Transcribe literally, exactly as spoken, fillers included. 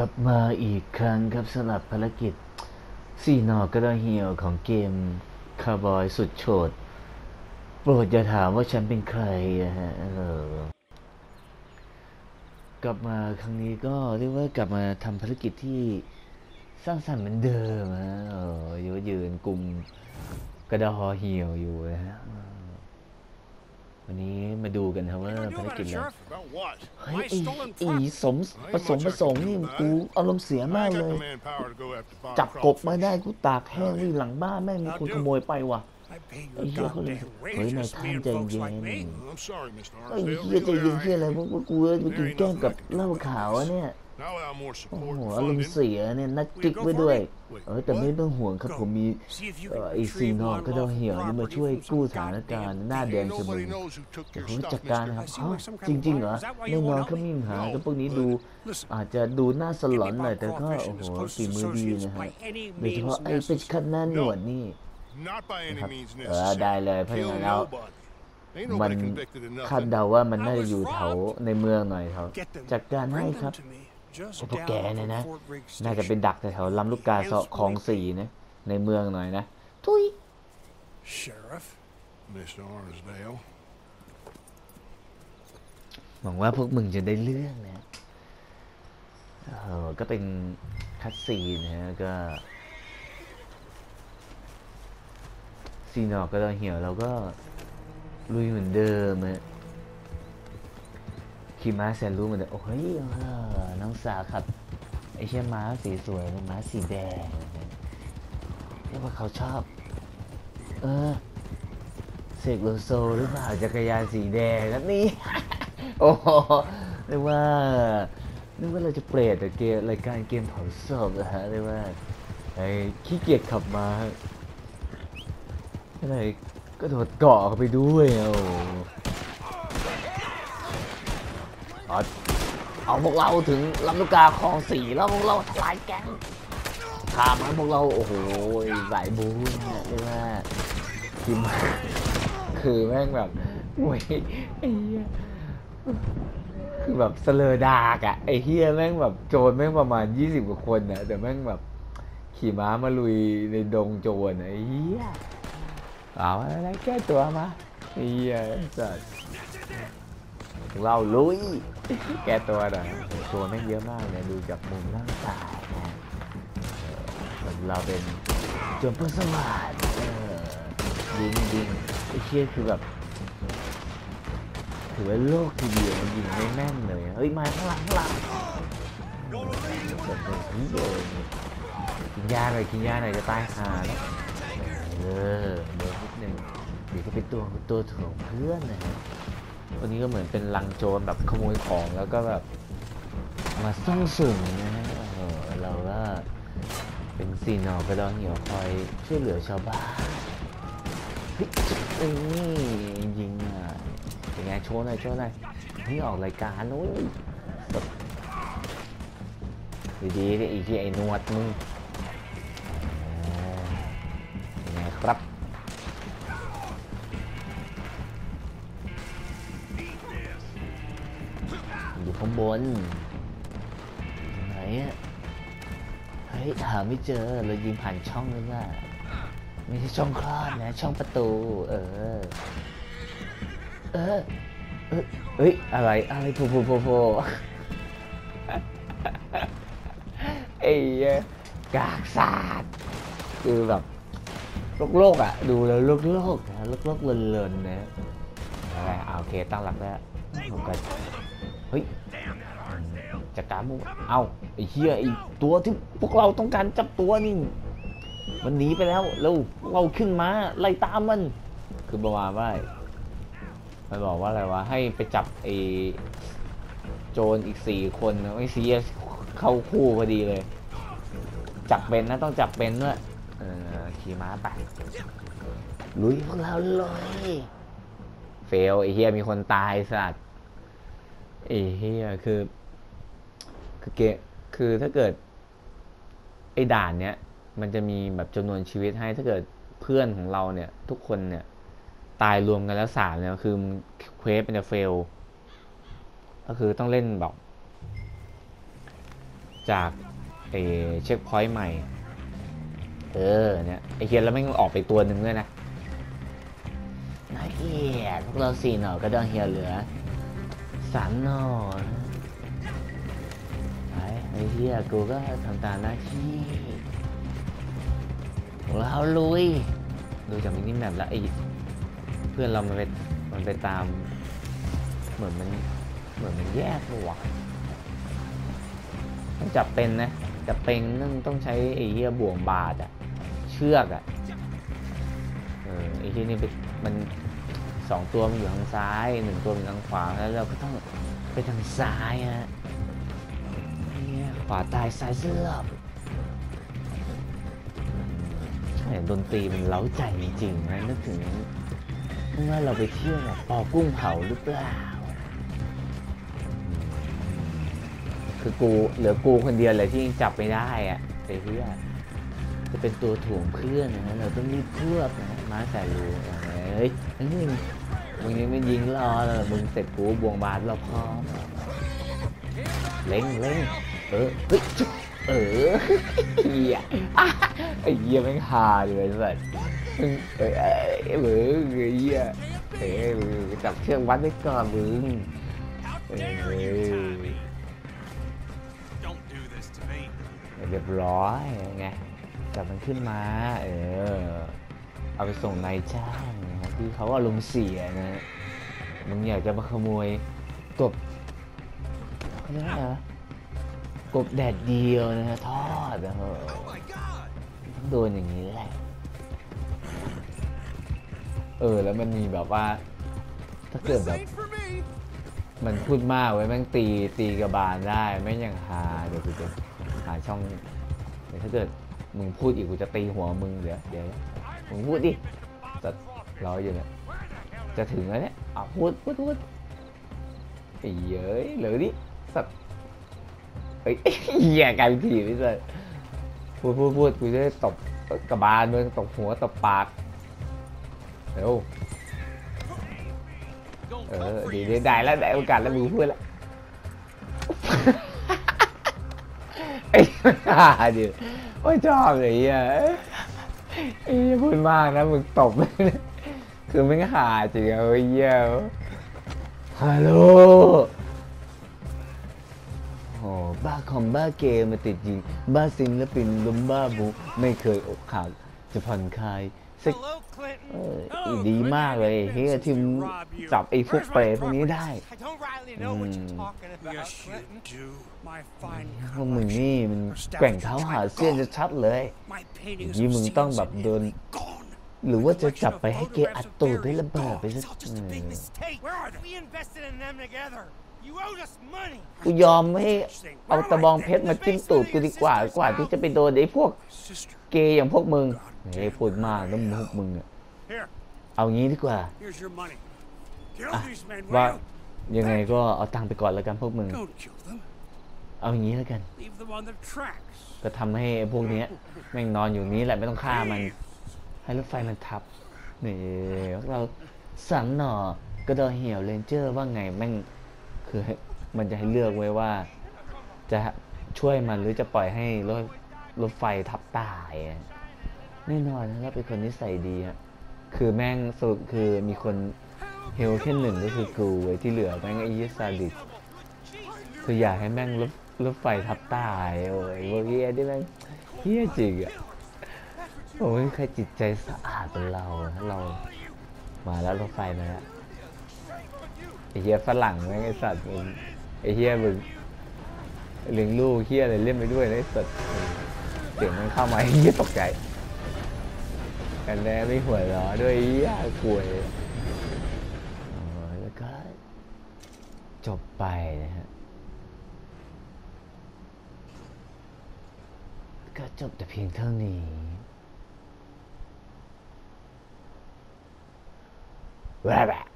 ลับมาอีกครั้งครับสำหรับภารกิจสี่หนอกระดาเหี่ยวของเกมคาร์บอยสุดโฉดโปรดอย่าถามว่าฉันเป็นใครนะฮะเออกลับมาครั้งนี้ก็เรียกว่ากลับมาทำภารกิจที่สร้างสรรค์เหมือนเดิมฮะเออยืนยืนกลุ่มกระดาเหี่ยวอยู่นะฮะวันนี้มาดูกันครับว่าภารกิจอะไรเฮ้ยไอ้สมผสมผสมนี่กูอารมณ์เสียมากเลยจับกบมาได้กูตากแห้งวิ่งหลังบ้านแม่งมีคนขโมยไปว่ะไอ้เหี้ยเขาเลยเฮ้ยนายท่านใจเย็นไอ้เหี้ยใจเย็นเหี้ยอะไรพวกกูไปกินแก้มกับเหล้าขาวเนี่ยโอ้โหอารมณ์เสียเนี่ยนัดกิ๊กไว้ด้วยเออแต่ไม่ต้องห่วงครับผมมีไอ้ซีนอกก็ต้องเหี่ยวนี่มาช่วยกู้สถานการณ์หน้าแดงเสมอเดี๋ยวผมจัดการนะครับจริงๆเหรอแน่นอนเขาไม่มีปัญหาแต่พวกนี้ดูอาจจะดูน่าสลอนหน่อยแต่ก็โอ้โหฝีมือดีนะฮะโดยเฉพาะไอ้เป็นคันหน้าหนวดนี่นะครับเออได้เลยเพราะฉะนั้นแล้วมันคาดเดาว่ามันน่าจะอยู่แถวในเมืองหน่อยเขาจัดการให้ครับพวกแกเนี่ยนะน่าจะเป็นดักแถวลำลูกกาสะคลองสี่นะในเมืองหน่อยนะทุยหวังว่าพวกมึงจะได้เรื่องนะเออก็เป็นคัตซีนนะก็ซีนอกก็ต้องเหี่ยวเราก็ลุยเหมือนเดิมนะขี่ม้าแสนรู้เหมือนเดิมโอ้ยน้องสาวครับไอ้เชี่ยม้าสีสวยม้าสีแดงเรียกว่าเขาชอบเออเสกโลโซหรือเปล่าจักรยานสีแดงแล้วนี่โอ้เรียกว่าเรียกว่าเราจะเปรตแต่เกมรายการเกมเผาศพนะฮะเรียกว่าไอ้ขี้เกียจขับมาอะไรก็โดดเกาะไปด้วยโอ้เอาพวกเราถึงลำลูกกาคลองสี่แล้วพวกเราทลายแก๊งทำให้พวกเราโอ้โหสายบู๊เนี่ยเรียกว่าทีมคือแม่งแบบโอ้ยไอ้เหี้ยคือแบบเสลอดากอะไอ้เหี้ยแม่งแบบโจรแม่งประมาณยี่สิบกว่าคนอะแต่แม่งแบบขี่ม้ามาลุยในดงโจรไอ้เหี้ยเอาอะไรแก้ตัวมาไอ้เหี้ยสัสเราลุยแกตัวหน่อยตัวแม่งเยอะมากเลยดูจากมุมร่างกายนะเราเป็นโจรผู้สวัสดิ์ยิงยิงไอ้เชี่ยคือแบบถือว่าโลกทีเดียวมันยิงไม่แม่นเลยเฮ้ยมาข้างหลังข้างหลังกินยาหน่อยกินยาหน่อยจะตายหาแล้วเออเดี๋ยวนิดนึงเดี๋ยวก็เป็นตัวตัวถ่วงเพื่อนนะฮะวันนี้ก็เหมือนเป็นลังโจรแบบขโมยของแล้วก็แบบมาซ่องสุมนะฮะเออเราก็เป็นซีนอกระดองเหี่ยวคอยช่วยเหลือชาวบ้านเฮ้ยนี่ยิงอ่ะเป็นไงโชว์หน่อยโชว์หน่อยนี่ออกรายการนู้นดีๆดิไอ้ที่ไอ้นวดมึงเป็นไงครับอยู่ข้างบนไหนอะเฮ้ยหาไม่เจอเรายิงผ่านช่องหรือเปล่าไม่ใช่ช่องคลอดนะช่องประตูเออเออเออเฮ้ยอะไรอะไรโผล่โผล่โผล่โผล่ไอ้กากศาสตร์คือแบบโลกโลกอ่ะดูแล้วโลกโลกนะโลกโลกเลินๆนะอะไรโอเคตั้งหลักแล้วผมก็เฮ้ยจัดการมึงเอาไอ้เหี้ยไอ้ตัวที่พวกเราต้องการจับตัวนี่มันหนีไปแล้วเราเราขึ้นมาไล่ตามมันคือประมาณว่ามันบอกว่าอะไรวะให้ไปจับไอ้โจรอีกสี่คนไอ้ซีเข้าคู่พอดีเลยจับเป็นนะต้องจับเป็นด้วยเออขี่ม้าไปลุยพวกเราเลยเฟลไอ้เหี้ยมีคนตายสัตว์ไอ้เหี้ยคือคือเกคือถ้าเกิดไอ้ด่านเนี้ยมันจะมีแบบจำนวนชีวิตให้ถ้าเกิดเพื่อนของเราเนี่ยทุกคนเนี่ยตายรวมกันแล้วสามเนี่ยคือเควสมันจะเฟลก็คือต้องเล่นแบบจากไอเช็คพอยต์ใหม่เออเนี่ยไอเฮียแล้วไม่งออกไปตัวหนึ่งด้วยนะน่าเกลียดพวกเราสี่หน่อก็ดองเฮียเหลือสามหน่อไอ้ไอเฮียกูก็ทำตามหน้าที่เราลุยดูจากมินิแมปแล้วไอเพื่อนเรามันไปมันไปตามเหมือนมันเหมือนมันแยกตัว ต้องจับเป็นนะจับเป็นต้องต้องใช้ไอ้เหี้ยบ่วงบาดอะเชือกอะเออไอ้ที่นี่มันสองตัวมันอยู่ทางซ้ายหนึ่งตัวอยู่ทางขวาแล้วเราก็ต้องไปทางซ้ายฮะขวาตายซ้ายเสือบใช่ดนตรีมันเล้าใจจริงๆนะนึกถึงเมื่อเราไปเที่ยวแบบปอกุ้งเผาหรือเปล่าคือกูเหลือกูคนเดียวเลยที่จับไม่ได้อะไอ้เพื่อจะเป็นตัวถ่วงเพื่อนนะเราต้องรีบควบนะมาใส่รูเฮ้ยมึงมึงยังไม่ยิงรอเลยมึงเสร็จกูบวงบาทเราพร้อมเล้งเล้งเออเฮ้ยเออเหี้ยไอ้เหี้ยแม่งฮาเลยสัสมึงเอ้ยเอ้ยมึงไอ้เหี้ยเอ้ยมึงจับเชือกวัดไว้ก่อนมึงเอ้ยเรียบร้อยไงจับมันขึ้นมาเออเอาไปส่งนายจ้างนะที่เขาอารมณ์เสียนะมึงอยากจะมาขโมยกบเขาเรียกว่าอะไรกบแดดเดียวนะฮะทอดนะฮะต้องโดนอย่างนี้แหละเออแล้วมันมีแบบว่าถ้าเกิดแบบมันพูดมากไว้แม่งตีตีกระบาลได้แม่งยังฮาเดี๋ยวกูจะหาช่องถ้าเกิดมึงพูดอีกกูจะตีหัวมึงเดี๋ยวเดี๋ยวมึงพูดดิแต่รออยู่เนี่ยจะถึงแล้วเนี่ยอ่ะพูดพูดพูดไอ้เย้ยเหลือดิสัตว์ไอ้เหี้ยกลายเป็นผีไปเลยพูดพูดพูดกูจะได้ตบกระบาลมึงตบหัวตบปากเร็วเออดีได้แล้วได้โอกาสแล้วมึงพูดแล้วไอ้ห่าดิว่าชอบเลยอ่ะไอ้พูดมากนะมึงตบเลยคือไม่ห่าจริงอ่ะเฮ้ยเยี่ยมฮัลโหลโอ้บ้าคอมบ้าเกมมาติดยิงบ้าซิงและปินล้มบ้าบุไม่เคยอกหักจะผ่อนคลายสักเออดีมากเลยเฮ้ยทีมจับไอ้พวกเปรตพวกนี้ได้พวกมึงนี่มันแกว่งเท้าหาเสื้อจะชัดเลยยี่มึงต้องแบบโดนหรือว่าจะจับไปให้เกอัดตูดด้วยระเบิดไปสักกูยอมให้เอาตะบองเพชรมาจิ้มตูดกูดีกว่ากว่าที่จะไปโดนไอ้พวกเกย์อย่างพวกมึงเฮ้ยพูดมากน้ำมุกมึงอะเอางี้ดีกว่าว่ายังไงก็เอาตังค์ไปก่อนแล้วกันพวกมึงเอาอย่างนี้แล้วกันก็ทำให้พวกนี้แม่งนอนอยู่นี้แหละไม่ต้องฆ่ามันให้รถไฟมันทับนี่เราสั่งหน่อกระดอเหี่ยวเรนเจอร์ว่าไงแม่งคือมันจะให้เลือกไว้ว่าจะช่วยมันหรือจะปล่อยให้รถรถไฟทับตายแน่นอนนะเราเป็นคนนิสัยดีฮะคือแม่งสรุปคือมีคนเฮลแค่หนึ่งก็คือกูไว้ที่เหลือแม่งไอ้ยิซาดิสคืออยากให้แม่งรถรถไฟทับตายโอ้ยโว้ยไอ้ที่แม่งเฮี้ยจริงอ่ะโอ้ยใครจิตใจสะอาดเป็นเราเรามาแล้วรถไฟมาแล้วไอ้เฮี้ยฝรั่งแม่งไอ้สัตว์มึงไอ้เฮี้ยมึงเลี้ยงลูกเฮี้ยอะไรเล่นไปด้วยไอ้สัตว์เสียงมันเข้ามาเฮี้ยตกใจกันแน่ไม่หัวเราะด้วยยากกลัวแล้วก็จบไปนะฮะก็จบแต่เพียงเท่านี้แวะ